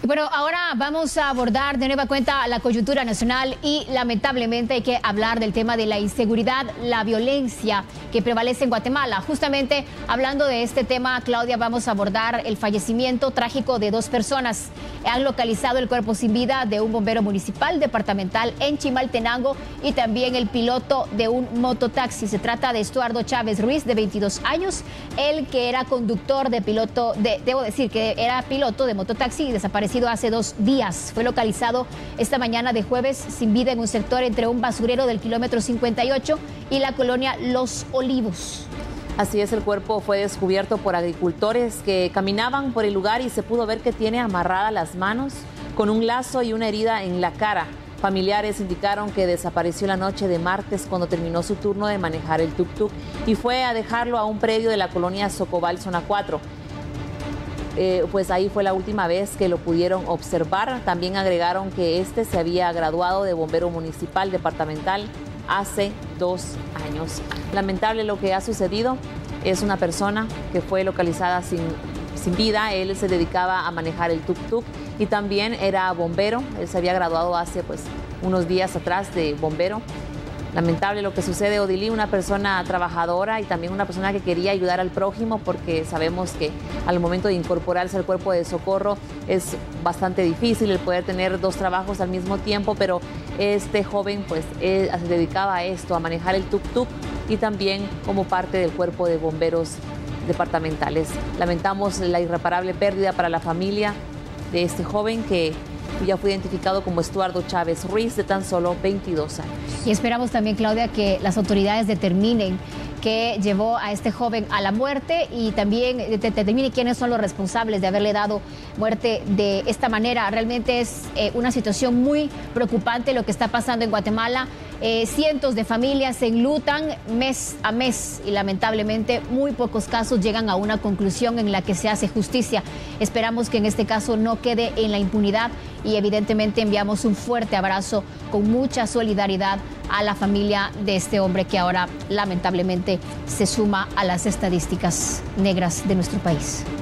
Bueno, ahora vamos a abordar de nueva cuenta la coyuntura nacional y lamentablemente hay que hablar del tema de la inseguridad, la violencia que prevalece en Guatemala. Justamente hablando de este tema, Claudia, vamos a abordar el fallecimiento trágico de 2 personas. Han localizado el cuerpo sin vida de un bombero municipal departamental en Chimaltenango y también el piloto de un mototaxi. Se trata de Estuardo Chávez Ruiz, de 22 años, él que era conductor de piloto, debo decir que era piloto de mototaxi y desapareció hace 2 días. Fue localizado esta mañana de jueves sin vida en un sector entre un basurero del kilómetro 58 y la colonia Los Olivos. Así es, el cuerpo fue descubierto por agricultores que caminaban por el lugar y se pudo ver que tiene amarradas las manos con un lazo y una herida en la cara. Familiares indicaron que desapareció la noche de martes cuando terminó su turno de manejar el tuk-tuk y fue a dejarlo a un predio de la colonia Socobal, zona 4. Pues ahí fue la última vez que lo pudieron observar. También agregaron que este se había graduado de bombero municipal departamental hace 2 años. Lamentable lo que ha sucedido. Es una persona que fue localizada sin vida. Él se dedicaba a manejar el tuk-tuk y también era bombero. Él se había graduado hace unos días atrás de bombero. Lamentable lo que sucede, Odilí, una persona trabajadora y también una persona que quería ayudar al prójimo, porque sabemos que al momento de incorporarse al cuerpo de socorro es bastante difícil el poder tener 2 trabajos al mismo tiempo, pero este joven se dedicaba a esto, a manejar el tuk-tuk y también como parte del cuerpo de bomberos departamentales. Lamentamos la irreparable pérdida para la familia de este joven que ya fue identificado como Estuardo Chávez Ruiz, de tan solo 22 años. Y esperamos también, Claudia, que las autoridades determinen qué llevó a este joven a la muerte y también determine quiénes son los responsables de haberle dado muerte de esta manera. Realmente es una situación muy preocupante lo que está pasando en Guatemala. Cientos de familias se enlutan mes a mes y lamentablemente muy pocos casos llegan a una conclusión en la que se hace justicia. Esperamos que en este caso no quede en la impunidad y evidentemente enviamos un fuerte abrazo con mucha solidaridad a la familia de este hombre que ahora lamentablemente se suma a las estadísticas negras de nuestro país.